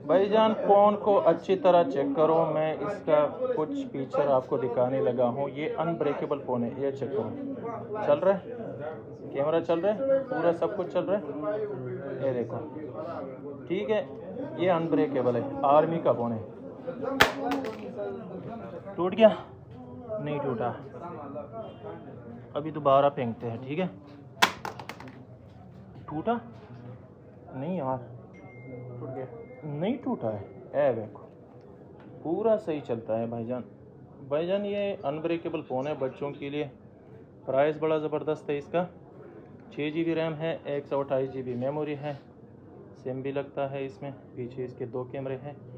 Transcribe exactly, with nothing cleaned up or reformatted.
भाईजान फ़ोन को अच्छी तरह चेक करो। मैं इसका कुछ फीचर आपको दिखाने लगा हूँ। ये अनब्रेकेबल फ़ोन है, ये चेक करो। चल रहा है, कैमरा चल रहा है, पूरा सब कुछ चल रहा है। ये देखो, ठीक है, ये अनब्रेकेबल है, आर्मी का फ़ोन है। टूट गया? नहीं टूटा। अभी दोबारा फेंकते हैं, ठीक है। टूटा नहीं यार, टूट गया? नहीं टूटा है, ए देखो, पूरा सही चलता है भाईजान। भाईजान ये अनब्रेकेबल फ़ोन है बच्चों के लिए। प्राइस बड़ा ज़बरदस्त है इसका। छः जी बी रैम है, एक सौ अट्ठाईस जी बी मेमोरी है। सिम भी लगता है इसमें। पीछे इसके दो कैमरे हैं।